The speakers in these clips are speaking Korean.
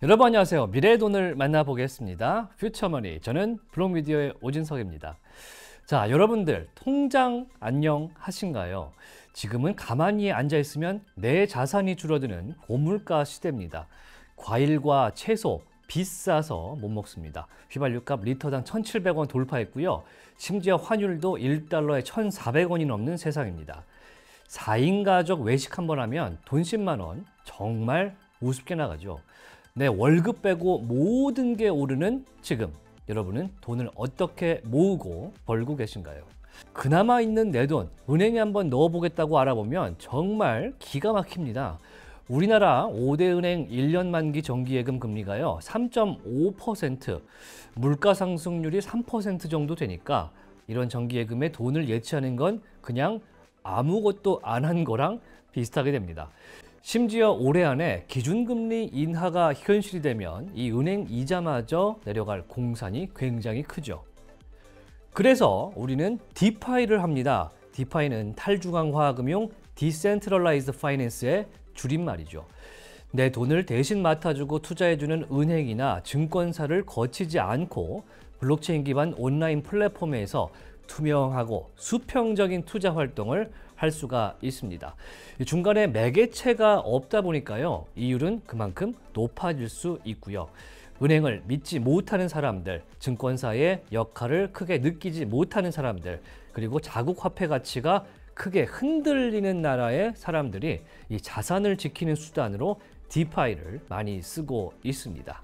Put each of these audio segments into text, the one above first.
여러분 안녕하세요. 미래의 돈을 만나보겠습니다. 퓨처머니, 저는 블록미디어의 오진석입니다. 자, 여러분들 통장 안녕하신가요? 지금은 가만히 앉아있으면 내 자산이 줄어드는 고물가 시대입니다. 과일과 채소 비싸서 못 먹습니다. 휘발유값 리터당 1,700원 돌파했고요. 심지어 환율도 1달러에 1,400원이 넘는 세상입니다. 4인 가족 외식 한번 하면 돈 10만 원, 정말 우습게 나가죠. 내 월급 빼고 모든 게 오르는 지금, 여러분은 돈을 어떻게 모으고 벌고 계신가요? 그나마 있는 내 돈 은행에 한번 넣어보겠다고 알아보면 정말 기가 막힙니다. 우리나라 5대 은행 1년 만기 정기예금 금리가요 3.5%, 물가 상승률이 3% 정도 되니까 이런 정기예금에 돈을 예치하는 건 그냥 아무것도 안 한 거랑 비슷하게 됩니다. 심지어 올해 안에 기준금리 인하가 현실이 되면 이 은행 이자마저 내려갈 공산이 굉장히 크죠. 그래서 우리는 디파이를 합니다. 디파이는 탈중앙화금융 Decentralized Finance의 줄임말이죠. 내 돈을 대신 맡아주고 투자해주는 은행이나 증권사를 거치지 않고 블록체인 기반 온라인 플랫폼에서 투명하고 수평적인 투자 활동을 할 수가 있습니다. 중간에 매개체가 없다 보니까요, 이율은 그만큼 높아질 수 있고요. 은행을 믿지 못하는 사람들, 증권사의 역할을 크게 느끼지 못하는 사람들, 그리고 자국 화폐 가치가 크게 흔들리는 나라의 사람들이 이 자산을 지키는 수단으로 디파이를 많이 쓰고 있습니다.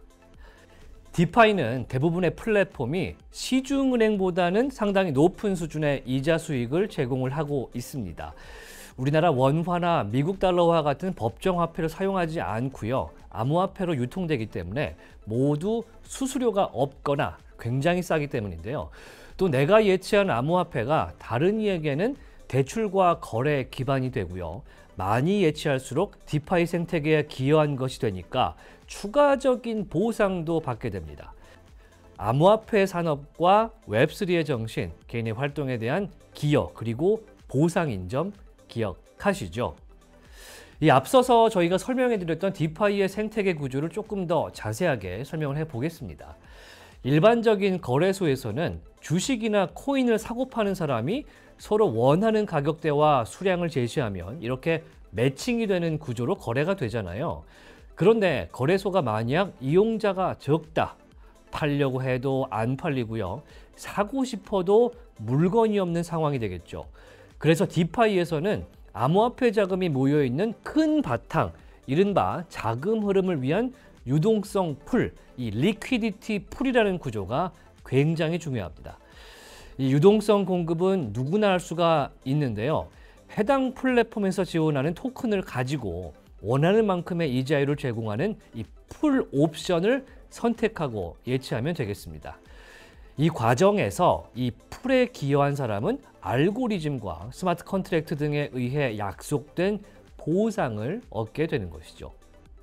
디파이는 대부분의 플랫폼이 시중은행보다는 상당히 높은 수준의 이자 수익을 제공을 하고 있습니다. 우리나라 원화나 미국 달러와 같은 법정 화폐를 사용하지 않고요. 암호화폐로 유통되기 때문에 모두 수수료가 없거나 굉장히 싸기 때문인데요. 또 내가 예치한 암호화폐가 다른 이에게는 대출과 거래에 기반이 되고요. 많이 예치할수록 디파이 생태계에 기여한 것이 되니까 추가적인 보상도 받게 됩니다. 암호화폐 산업과 웹3의 정신, 개인의 활동에 대한 기여 그리고 보상인 점 기억하시죠? 이 앞서서 저희가 설명해 드렸던 디파이의 생태계 구조를 조금 더 자세하게 설명을 해 보겠습니다. 일반적인 거래소에서는 주식이나 코인을 사고 파는 사람이 서로 원하는 가격대와 수량을 제시하면 이렇게 매칭이 되는 구조로 거래가 되잖아요. 그런데 거래소가 만약 이용자가 적다, 팔려고 해도 안 팔리고요. 사고 싶어도 물건이 없는 상황이 되겠죠. 그래서 디파이에서는 암호화폐 자금이 모여있는 큰 바탕, 이른바 자금 흐름을 위한 유동성 풀, 이 리퀴디티 풀이라는 구조가 굉장히 중요합니다. 이 유동성 공급은 누구나 할 수가 있는데요. 해당 플랫폼에서 지원하는 토큰을 가지고 원하는 만큼의 이자율을 제공하는 이 풀 옵션을 선택하고 예치하면 되겠습니다. 이 과정에서 이 풀에 기여한 사람은 알고리즘과 스마트 컨트랙트 등에 의해 약속된 보상을 얻게 되는 것이죠.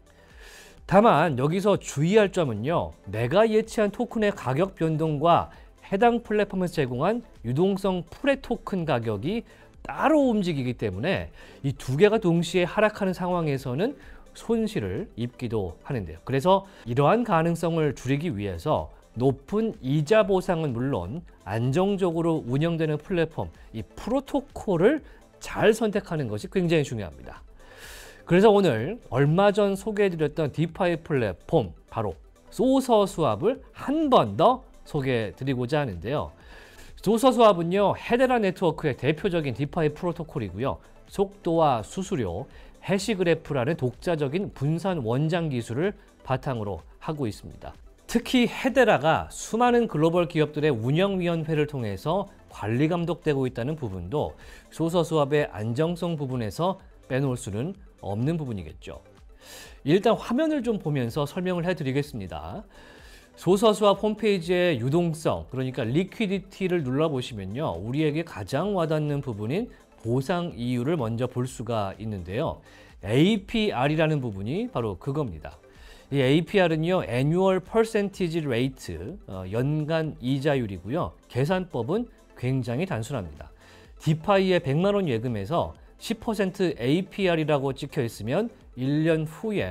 다만 여기서 주의할 점은요, 내가 예치한 토큰의 가격 변동과 해당 플랫폼에서 제공한 유동성 풀의 토큰 가격이 따로 움직이기 때문에 이 두 개가 동시에 하락하는 상황에서는 손실을 입기도 하는데요. 그래서 이러한 가능성을 줄이기 위해서 높은 이자 보상은 물론 안정적으로 운영되는 플랫폼, 이 프로토콜을 잘 선택하는 것이 굉장히 중요합니다. 그래서 오늘 얼마 전 소개해드렸던 디파이 플랫폼, 바로 소서스왑을 한 번 더 소개해드리고자 하는데요. 소서스왑은요, 헤데라 네트워크의 대표적인 디파이 프로토콜이고요. 속도와 수수료, 해시그래프라는 독자적인 분산 원장 기술을 바탕으로 하고 있습니다. 특히 헤데라가 수많은 글로벌 기업들의 운영위원회를 통해서 관리 감독되고 있다는 부분도 소서스왑의 안정성 부분에서 빼놓을 수는 없는 부분이겠죠. 일단 화면을 좀 보면서 설명을 해드리겠습니다. 소서스왑 홈페이지의 유동성, 그러니까 리퀴디티를 눌러보시면요, 우리에게 가장 와닿는 부분인 보상 이율을 먼저 볼 수가 있는데요. APR이라는 부분이 바로 그겁니다. 이 APR은요, Annual Percentage Rate, 연간 이자율이고요. 계산법은 굉장히 단순합니다. 디파이의 100만 원 예금에서 10% APR이라고 찍혀 있으면 1년 후에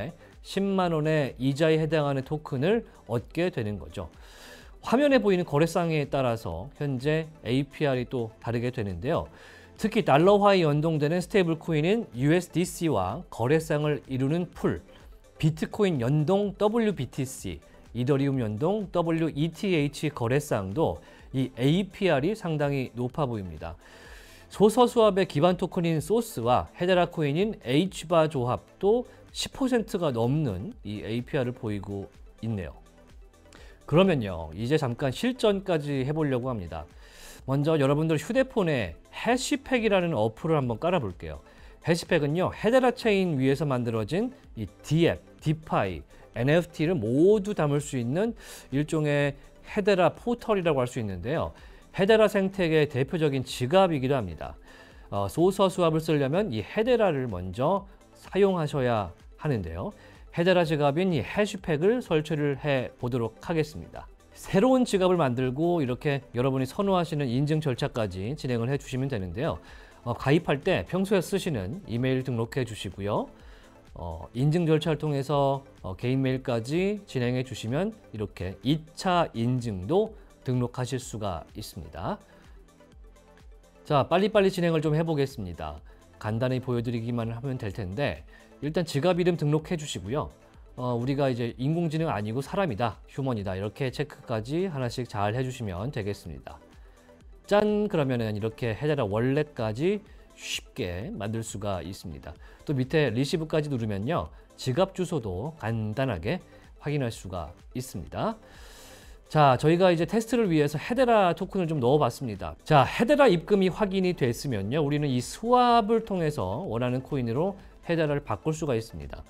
10만 원의 이자에 해당하는 토큰을 얻게 되는 거죠. 화면에 보이는 거래상에 따라서 현재 APR이 또 다르게 되는데요. 특히 달러화에 연동되는 스테이블 코인인 USDC와 거래상을 이루는 풀, 비트코인 연동 WBTC, 이더리움 연동 WETH 거래상도 이 APR이 상당히 높아 보입니다. 소서 수합의 기반 토큰인 소스와 헤데라 코인인 H바 조합도 10%가 넘는 이 APR을 보이고 있네요. 그러면요, 이제 잠깐 실전까지 해보려고 합니다. 먼저 여러분들 휴대폰에 해시팩이라는 어플을 한번 깔아볼게요. 해시팩은요, 헤데라 체인 위에서 만들어진 이 D앱, 디파이, NFT를 모두 담을 수 있는 일종의 헤데라 포털이라고 할 수 있는데요. 헤데라 생태계의 대표적인 지갑이기도 합니다. 소서 수합을 쓰려면 이 헤데라를 먼저 사용하셔야 하는데요. 헤데라 지갑인 이 해시팩을 설치를 해 보도록 하겠습니다. 새로운 지갑을 만들고 이렇게 여러분이 선호하시는 인증 절차까지 진행을 해 주시면 되는데요. 가입할 때 평소에 쓰시는 이메일 등록해 주시고요. 인증 절차를 통해서 개인 메일까지 진행해 주시면 이렇게 2차 인증도 등록하실 수가 있습니다. 자, 빨리빨리 진행을 좀 해보겠습니다. 간단히 보여드리기만 하면 될 텐데, 일단 지갑 이름 등록해 주시고요. 우리가 이제 인공지능 아니고 사람이다, 휴먼이다, 이렇게 체크까지 하나씩 잘 해주시면 되겠습니다. 짠! 그러면은 이렇게 헤데라 월렛까지 쉽게 만들 수가 있습니다. 또 밑에 리시브까지 누르면요, 지갑 주소도 간단하게 확인할 수가 있습니다. 자, 저희가 이제 테스트를 위해서 헤데라 토큰을 좀 넣어봤습니다. 자, 헤데라 입금이 확인이 됐으면요, 우리는 이 스왑을 통해서 원하는 코인으로 헤데라를 바꿀 수가 있습니다.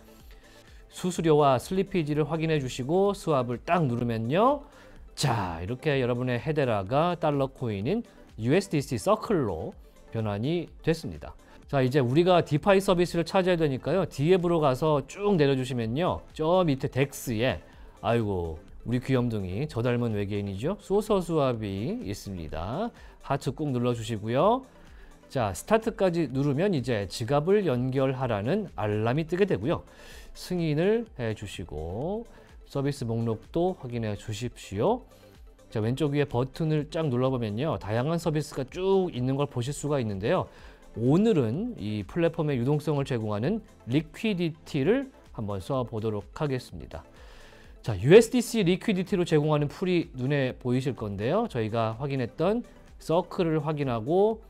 수수료와 슬리피지를 확인해 주시고 스왑을 딱 누르면요, 자, 이렇게 여러분의 헤데라가 달러 코인인 USDC 서클로 변환이 됐습니다. 자, 이제 우리가 디파이 서비스를 찾아야 되니까요, D앱으로 가서 쭉 내려주시면요, 저 밑에 덱스에, 아이고 우리 귀염둥이 저 닮은 외계인이죠, 소서 수합이 있습니다. 하트 꾹 눌러주시고요. 자, 스타트까지 누르면 이제 지갑을 연결하라는 알람이 뜨게 되고요. 승인을 해 주시고 서비스 목록도 확인해 주십시오. 자, 왼쪽 위에 버튼을 쫙 눌러보면요, 다양한 서비스가 쭉 있는 걸 보실 수가 있는데요. 오늘은 이 플랫폼의 유동성을 제공하는 리퀴디티를 한번 써보도록 하겠습니다. 자, USDC 리퀴디티로 제공하는 풀이 눈에 보이실 건데요. 저희가 확인했던 서클을 확인하고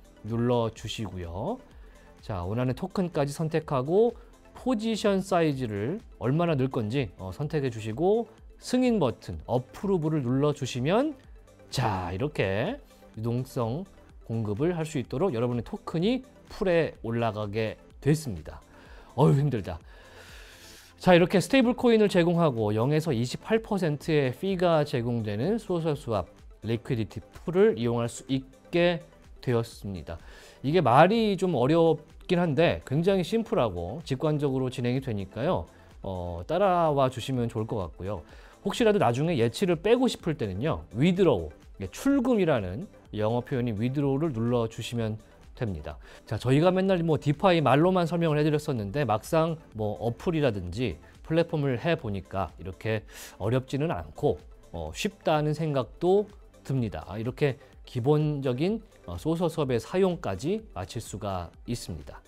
눌러주시고요. 자, 원하는 토큰까지 선택하고 포지션 사이즈를 얼마나 넣을 건지 선택해 주시고 승인 버튼, 어프로브를 눌러주시면, 자, 이렇게 유동성 공급을 할 수 있도록 여러분의 토큰이 풀에 올라가게 됐습니다. 어휴, 힘들다. 자, 이렇게 스테이블 코인을 제공하고 0에서 28%의 피가 제공되는 소서 수합 리퀴디티 풀을 이용할 수 있게 되었습니다. 이게 말이 좀 어렵긴 한데 굉장히 심플하고 직관적으로 진행이 되니까요, 따라와 주시면 좋을 것 같고요. 혹시라도 나중에 예치를 빼고 싶을 때는요, withdraw, 출금이라는 영어 표현인 withdraw를 눌러주시면 됩니다. 자, 저희가 맨날 뭐 디파이 말로만 설명을 해드렸었는데 막상 뭐 어플이라든지 플랫폼을 해보니까 이렇게 어렵지는 않고 쉽다는 생각도 듭니다. 이렇게 기본적인 소서 수합의 사용까지 마칠 수가 있습니다.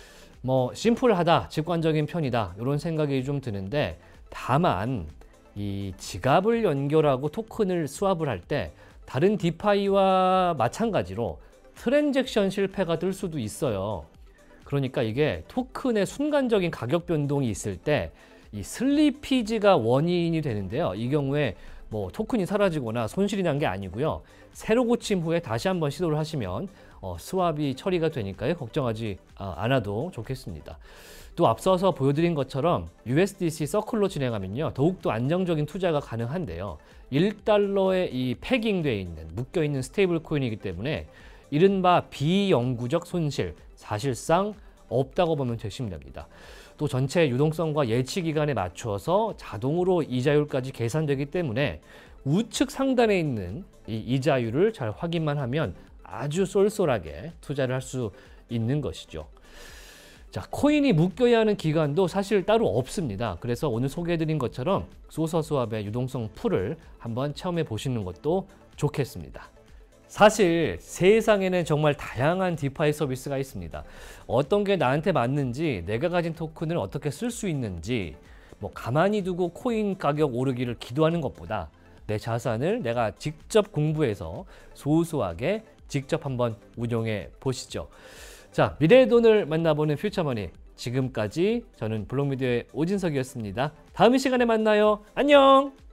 뭐 심플하다, 직관적인 편이다, 이런 생각이 좀 드는데, 다만 이 지갑을 연결하고 토큰을 스왑을 할 때 다른 디파이와 마찬가지로 트랜잭션 실패가 뜰 수도 있어요. 그러니까 이게 토큰의 순간적인 가격 변동이 있을 때 이 슬리피지가 원인이 되는데요. 이 경우에 뭐 토큰이 사라지거나 손실이 난 게 아니고요, 새로 고침 후에 다시 한번 시도를 하시면 스왑이 처리가 되니까요, 걱정하지 않아도 좋겠습니다. 또 앞서서 보여드린 것처럼 USDC 서클로 진행하면요, 더욱더 안정적인 투자가 가능한데요, 1달러에 이 패깅되어 있는, 묶여있는 스테이블 코인이기 때문에 이른바 비영구적 손실, 사실상 없다고 보면 되십니다. 또 전체 유동성과 예치 기간에 맞춰서 자동으로 이자율까지 계산되기 때문에 우측 상단에 있는 이 이자율을 잘 확인만 하면 아주 쏠쏠하게 투자를 할 수 있는 것이죠. 자, 코인이 묶여야 하는 기간도 사실 따로 없습니다. 그래서 오늘 소개해드린 것처럼 소서스왑의 유동성 풀을 한번 체험해 보시는 것도 좋겠습니다. 사실 세상에는 정말 다양한 디파이 서비스가 있습니다. 어떤 게 나한테 맞는지, 내가 가진 토큰을 어떻게 쓸 수 있는지, 뭐 가만히 두고 코인 가격 오르기를 기도하는 것보다 내 자산을 내가 직접 공부해서 소소하게 직접 한번 운용해 보시죠. 자, 미래의 돈을 만나보는 퓨처머니. 지금까지 저는 블록미디어의 오진석이었습니다. 다음 시간에 만나요. 안녕!